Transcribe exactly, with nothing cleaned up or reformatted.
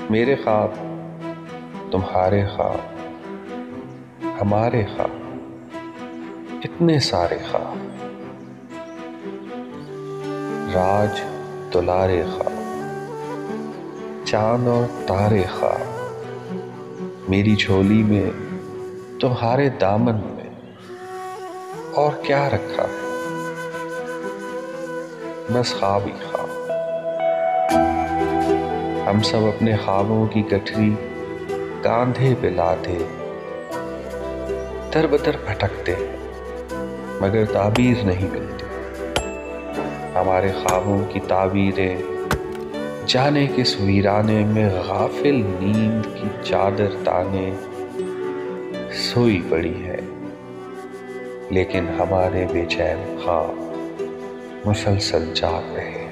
میرے خواب، تمہارے خواب، ہمارے خواب، اتنے سارے خواب، راج دلارے خواب، چاند اور تارے خواب، میری جھولی میں تمہارے دامن میں اور کیا رکھا ہے، بس خواب ہی خواب۔ ہم سب اپنے خوابوں کی گٹھری کاندھے پہ لادے در بدر بھٹکتے ہیں، مگر تعبیر نہیں ملتی۔ ہمارے خوابوں کی تعبیریں جانے کس ویرانے میں غافل نیند کی چادر تانے سوئی پڑی ہے، لیکن ہمارے بے چین خواب مسلسل جاگ رہے ہیں۔